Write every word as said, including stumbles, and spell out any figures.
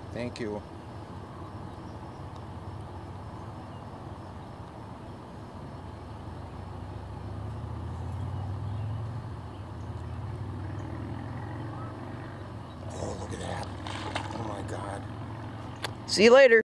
Thank you. Oh, look at that. Oh my God. See you later.